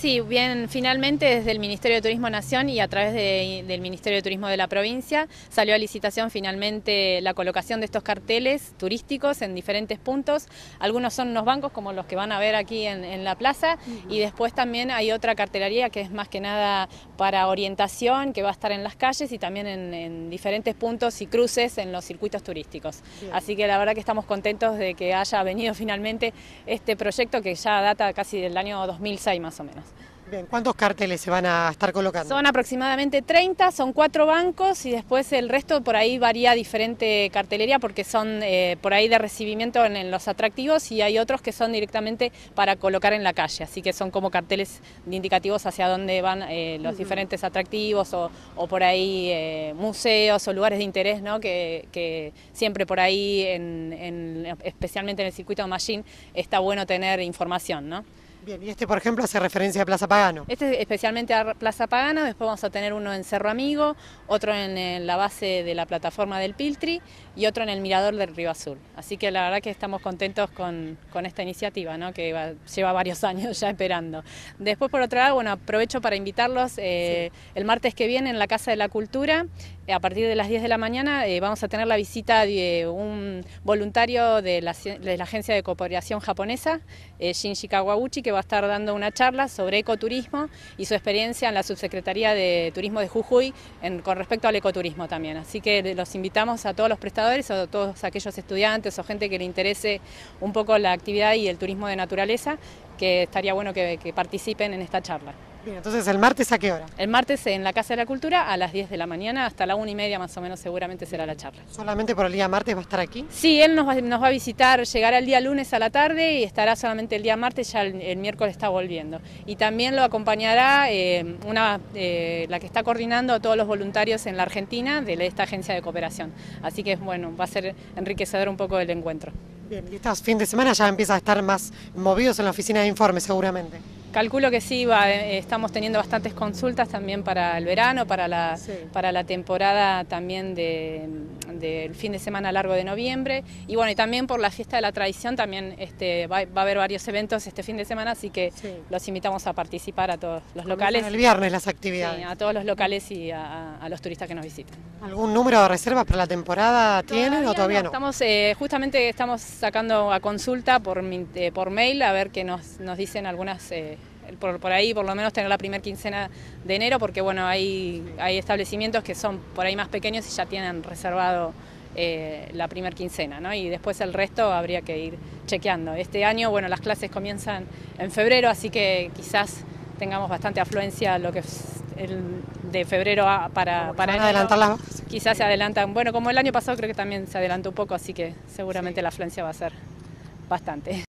Sí, bien, finalmente desde el Ministerio de Turismo Nación y a través del Ministerio de Turismo de la provincia salió a licitación finalmente la colocación de estos carteles turísticos en diferentes puntos. Algunos son unos bancos como los que van a ver aquí en la plaza y después también hay otra cartelería que es más que nada para orientación, que va a estar en las calles y también en diferentes puntos y cruces en los circuitos turísticos. Bien. Así que la verdad que estamos contentos de que haya venido finalmente este proyecto que ya data casi del año 2006 más o menos. Bien, ¿cuántos carteles se van a estar colocando? Son aproximadamente 30, son 4 bancos y después el resto por ahí varía diferente cartelería porque son por ahí de recibimiento en los atractivos y hay otros que son directamente para colocar en la calle, así que son como carteles indicativos hacia dónde van los diferentes atractivos o por ahí museos o lugares de interés, ¿no? que siempre por ahí, especialmente en el circuito de Mallín, está bueno tener información, ¿no? Bien, y este por ejemplo hace referencia a Plaza Pagano. Este especialmente a Plaza Pagano, después vamos a tener uno en Cerro Amigo, otro en la base de la plataforma del Piltri y otro en el mirador del Río Azul. Así que la verdad que estamos contentos con esta iniciativa, ¿no? Que lleva varios años ya esperando. Después por otro lado, bueno, aprovecho para invitarlos el martes que viene en la Casa de la Cultura, a partir de las 10 de la mañana vamos a tener la visita de un voluntario de la Agencia de Cooperación Japonesa, Shinji Kawaguchi, que va a estar dando una charla sobre ecoturismo y su experiencia en la Subsecretaría de Turismo de Jujuy con respecto al ecoturismo también. Así que los invitamos a todos los prestadores, a todos aquellos estudiantes o gente que le interese un poco la actividad y el turismo de naturaleza, que estaría bueno que participen en esta charla. Bien, entonces ¿el martes a qué hora? El martes en la Casa de la Cultura a las 10 de la mañana hasta la 1:30 más o menos seguramente será la charla. ¿Solamente por el día martes va a estar aquí? Sí, él nos va a visitar, llegará el día lunes a la tarde y estará solamente el día martes, ya el miércoles está volviendo. Y también lo acompañará la que está coordinando a todos los voluntarios en la Argentina de esta agencia de cooperación. Así que bueno, va a ser enriquecedor un poco el encuentro. Bien, y estos fines de semana ya empieza a estar más movidos en la oficina de informes seguramente. Calculo que sí, estamos teniendo bastantes consultas también para el verano, para la temporada también del fin de semana largo de noviembre y bueno, y también por la fiesta de la tradición también va a haber varios eventos este fin de semana, así que los invitamos a participar a todos los locales. El viernes las actividades. Sí, a todos los locales y a los turistas que nos visiten. ¿Algún número de reservas para la temporada tienen o todavía no? Justamente estamos sacando a consulta por mail a ver qué nos dicen algunas, por ahí por lo menos tener la primera quincena de enero, porque bueno, hay establecimientos que son por ahí más pequeños y ya tienen reservado la primera quincena, ¿no? Y después el resto habría que ir chequeando. Este año, bueno, las clases comienzan en febrero, así que quizás tengamos bastante afluencia lo que es de febrero para enero. Adelantar las bajas. Quizás se adelantan, bueno, como el año pasado creo que también se adelantó un poco, así que seguramente la afluencia va a ser bastante.